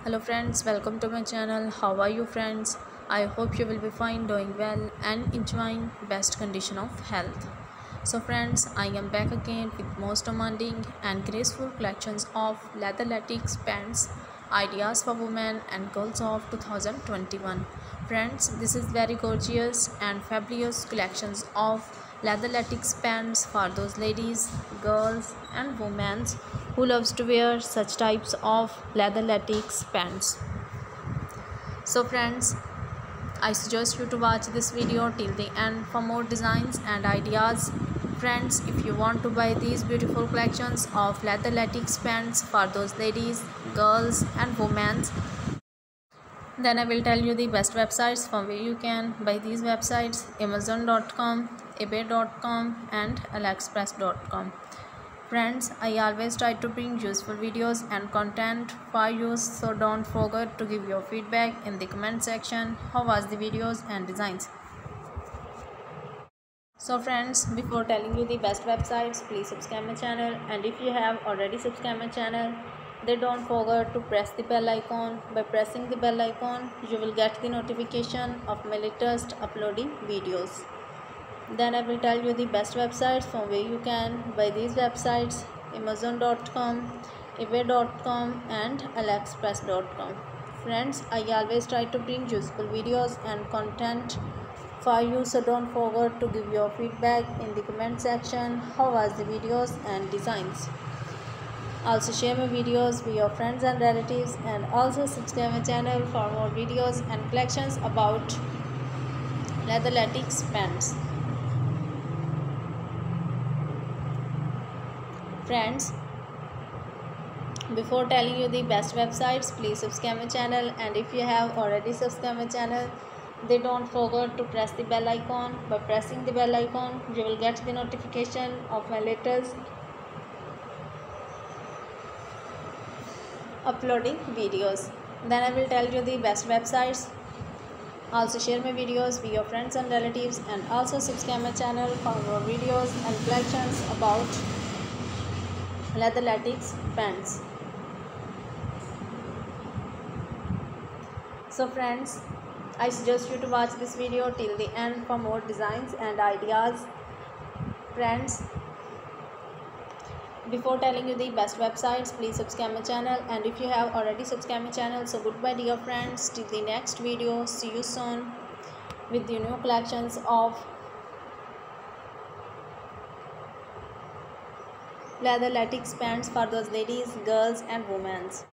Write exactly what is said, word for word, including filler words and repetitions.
Hello friends, welcome to my channel. How are you friends? I hope you will be fine, doing well and enjoying best condition of health. So friends, I am back again with most demanding and graceful collections of leather latex pants, ideas for women and girls of two thousand twenty-one. Friends, this is very gorgeous and fabulous collections of leather latex pants for those ladies, girls and women who loves to wear such types of leather latex pants. So friends, I suggest you to watch this video till the end for more designs and ideas. Friends, if you want to buy these beautiful collections of leather latex pants for those ladies, girls and women, then I will tell you the best websites from where you can buy these websites: amazon dot com, ebay dot com and aliexpress dot com. Friends, I always try to bring useful videos and content for you, so don't forget to give your feedback in the comment section. How was the videos and designs? So friends, before telling you the best websites, please subscribe my channel, and if you have already subscribed my channel, then don't forget to press the bell icon. By pressing the bell icon, you will get the notification of my latest uploading videos. Then I will tell you the best websites from where you can buy these websites: amazon dot com, ebay dot com and aliexpress dot com. Friends, I always try to bring useful videos and content for you, so don't forget to give your feedback in the comment section. How was the videos and designs? Also share my videos with your friends and relatives, and also subscribe my channel for more videos and collections about leather latex pants. Friends, before telling you the best websites, please subscribe my channel, and if you have already subscribed my channel, then don't forget to press the bell icon. By pressing the bell icon, you will get the notification of my latest uploading videos. Then I will tell you the best websites. Also share my videos with your friends and relatives, and also subscribe my channel for more videos and collections about leather latex pants. So friends, I suggest you to watch this video till the end for more designs and ideas. Friends, before telling you the best websites, please subscribe my channel, and if you have already subscribed my channel, so goodbye dear friends, till the next video. See you soon with the new collections of leather latex pants for those ladies, girls and women.